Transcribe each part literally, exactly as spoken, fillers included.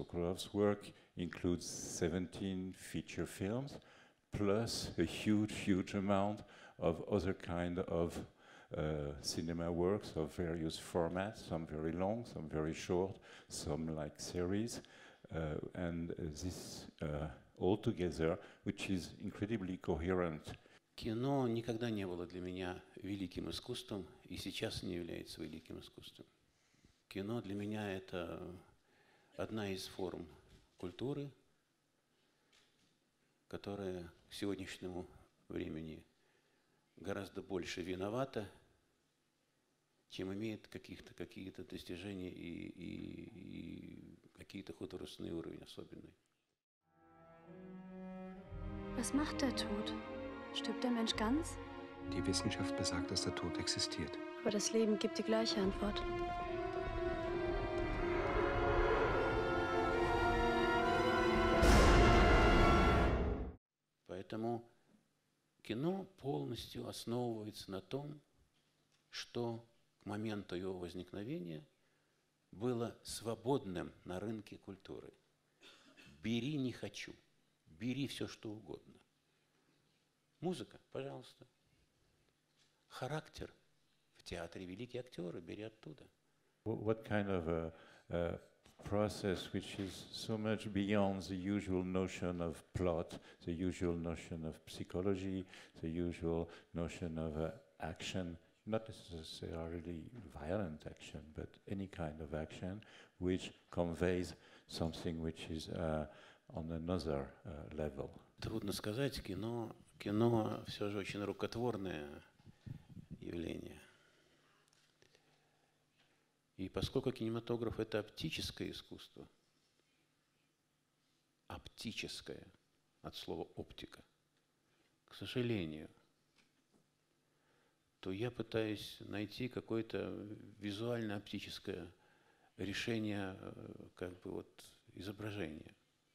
Sokolov's work includes seventeen feature films, plus a huge, huge amount of other kind of uh, cinema works of various formats, some very long, some very short, some like series, uh, and uh, this uh, all together, which is incredibly coherent. Кино никогда не было для меня великим искусством и сейчас не является великим искусством. Кино для меня это одна из форм культуры, которая к сегодняшнему времени гораздо больше виновата, чем имеет каких-то, какие-то достижения и, и, и какие-то художественный уровень особенный. Was macht der Tod? Stirbt der Mensch ganz? Die Wissenschaft besagt, dass der Tod existiert. Aber das Leben gibt die gleiche Antwort. Поэтому кино полностью основывается на том, что к моменту его возникновения было свободным на рынке культуры. Бери, не хочу. Бери все, что угодно. Музыка, пожалуйста. Характер в театре великие актеры, бери оттуда. What kind of a, a process which is so much beyond the usual notion of plot, the usual notion of psychology, the usual notion of uh, action, not necessarily violent action, but any kind of action which conveys something which is uh, on another uh, level. Трудно сказать, кино, кино все же очень рукотворное явление. И поскольку кинематограф – это оптическое искусство, оптическое, от слова оптика, к сожалению, то я пытаюсь найти какое-то визуально-оптическое решение как бы вот изображения.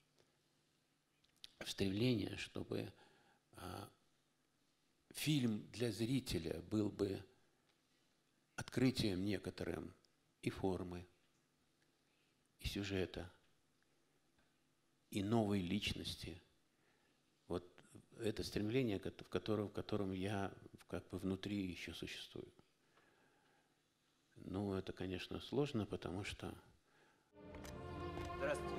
Стремление, чтобы а, фильм для зрителя был бы открытием некоторым и формы, и сюжета, и новой личности. Вот это стремление, в котором, в котором я как бы внутри еще существую. Ну, это, конечно, сложно, потому что... Здравствуйте.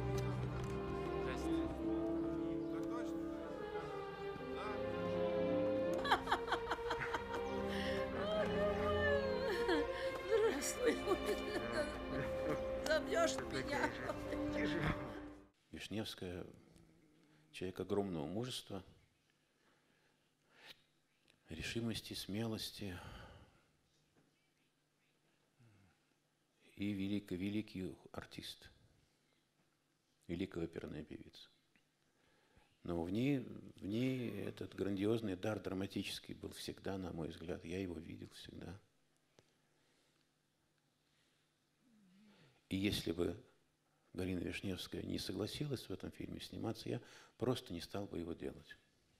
Забьешь меня. Вишневская – человек огромного мужества, решимости, смелости и великий, великий артист, великая оперная певица. Но в ней, в ней этот грандиозный дар драматический был всегда, на мой взгляд. Я его видел всегда. И если бы Галина Вишневская не согласилась в этом фильме сниматься, я просто не стал бы его делать.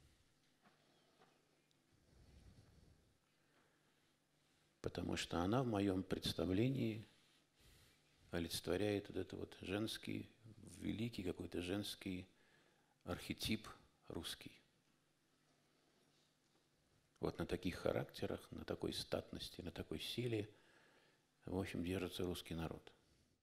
Потому что она в моем представлении олицетворяет вот это вот женский, великий какой-то женский архетип русский. Вот на таких характерах, на такой статности, на такой силе, в общем, держится русский народ.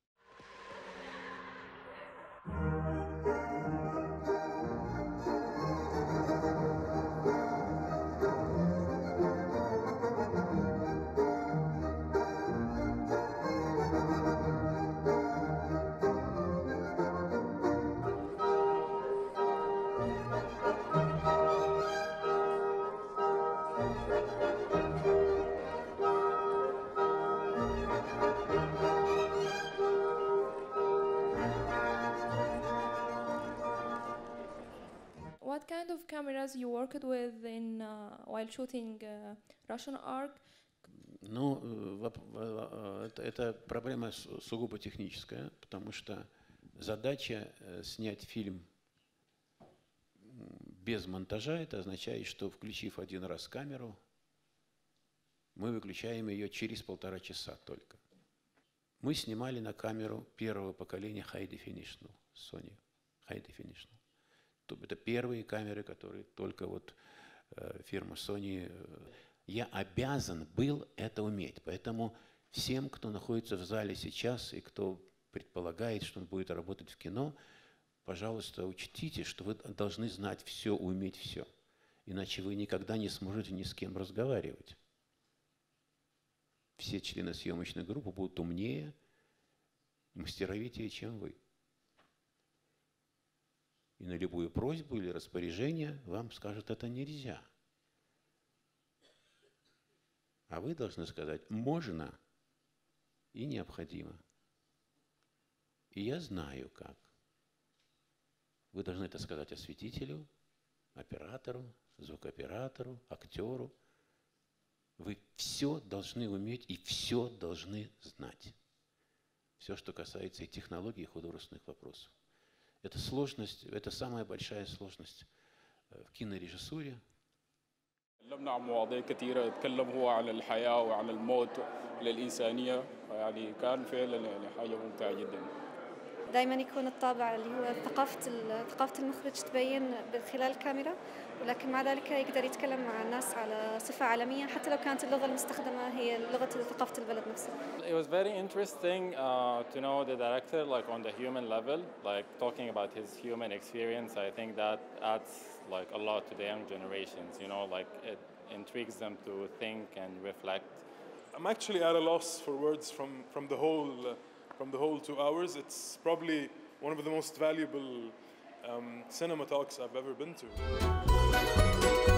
What kind of cameras you worked with in uh, while shooting uh, Russian Ark? Ну, это, это проблема сугубо техническая, потому что задача снять фильм без монтажа, это означает, что, включив один раз камеру, мы выключаем ее через полтора часа только. Мы снимали на камеру первого поколения High Definition Sony. High Definition. Это первые камеры, которые только вот э, фирма Sony. Э, я обязан был это уметь. Поэтому всем, кто находится в зале сейчас и кто предполагает, что он будет работать в кино, пожалуйста, учтите, что вы должны знать все, уметь все. Иначе вы никогда не сможете ни с кем разговаривать. Все члены съемочной группы будут умнее, мастеровитее, чем вы. И на любую просьбу или распоряжение вам скажут, это нельзя. А вы должны сказать, можно и необходимо. И я знаю, как. Вы должны это сказать осветителю, оператору, звукооператору, актеру. Вы все должны уметь и все должны знать. Все, что касается и технологий, и художественных вопросов. Это сложность, это самая большая сложность в кинорежиссуре. تكلمنا عن مواضيع كثيرة، يتكلم هو عن الحياة وعن الموت للإنسانية، يعني كان فعلا يعني حاجة ممتعة جدا. دائما يكون الطابع اللي هو ثقافة ثقافة المخرج تبين من خلال الكاميرا، ولكن مع ذلك يقدر يتكلم مع الناس على صفة عالمية حتى لو كانت اللغة المستخدمة هي لغة ثقافة البلد نفسها. It was very interesting uh, to know the director like on the human level, like talking about his human experience. I think that adds like a lot to the young generations, you know, like it intrigues them to think and reflect. I'm actually at a loss for words from from the whole uh, from the whole two hours. It's probably one of the most valuable um, cinema talks I've ever been to.